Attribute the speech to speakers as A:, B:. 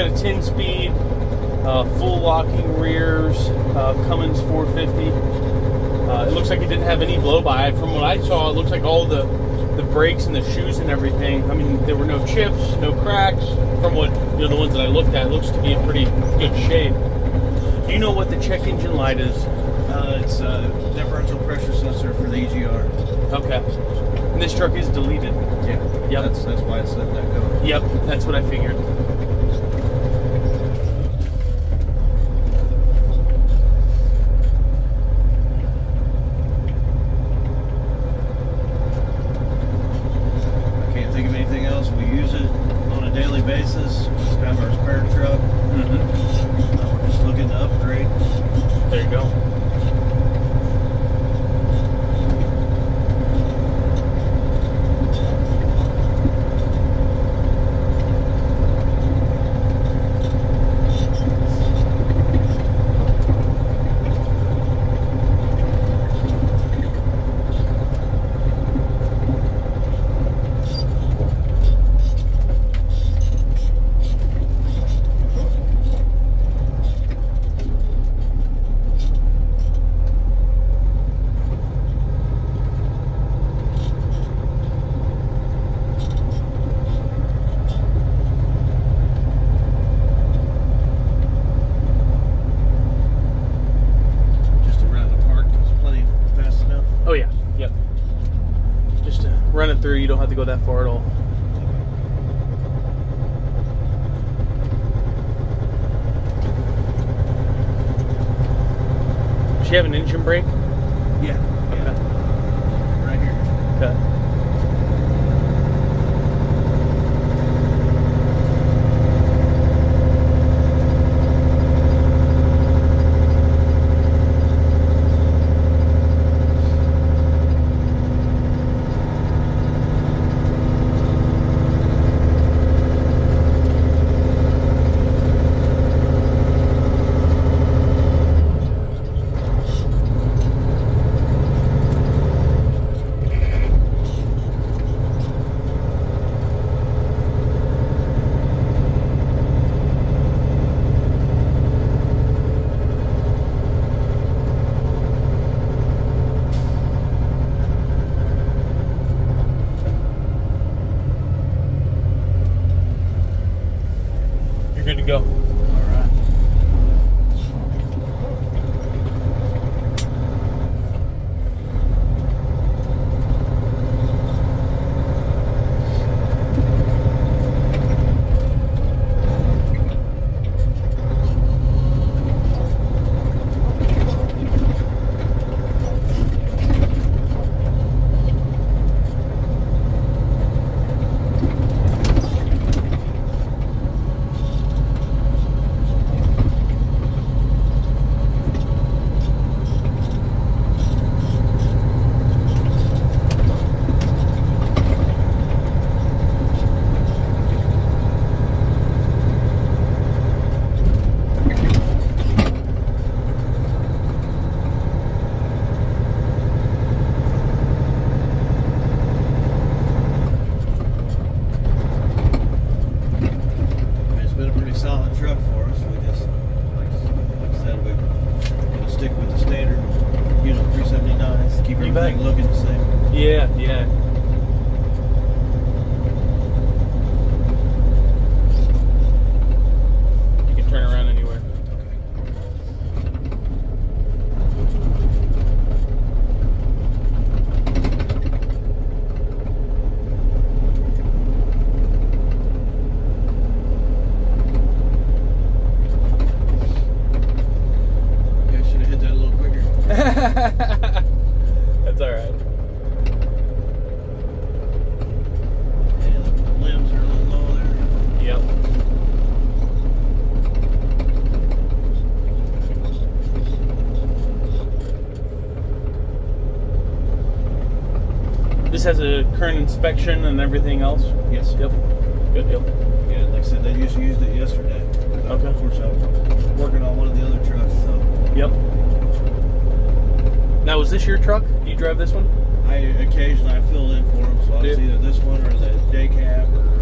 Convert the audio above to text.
A: got a 10-speed, full locking rears, Cummins 450. It looks like it didn't have any blow-by. From what I saw, it looks like all the brakes and the shoes and everything. I mean, there were no chips, no cracks. From what the ones that I looked at, it looks to be in pretty good shape. Do you know what the check engine light is?
B: It's a differential pressure sensor for the EGR.
A: Okay. And this truck is deleted.
B: Yeah.
A: Yep.
B: That's why it's set that color.
A: Yep. That's what I figured.
B: I can't think of anything else. We use it on a daily basis. It's kind of our spare truck.
A: Mm-hmm.
B: We're just looking to upgrade.
A: There you go. Oh yeah, yep. Just to run it through, you don't have to go that far at all. Does she have an engine brake?
B: Yeah.
A: Okay.
B: Right here.
A: Okay. Good to go.
B: All right. Solid truck for us. We just, like I said, we're gonna stick with the standard, 379s to keep everything looking the same.
A: Yeah, yeah. You can turn around anywhere. That's all right.
B: Yeah, the limbs are a little low there.
A: Yep. This has a current inspection and everything else?
B: Yes.
A: Yep. Good deal.
B: Yeah, like I said, they just used it yesterday.
A: Okay.
B: Of course, I'm working on one of the other trucks, so.
A: Yep. Now, is this your truck? Do you drive this one?
B: Occasionally I fill in for them, so it's either this one or the day cab or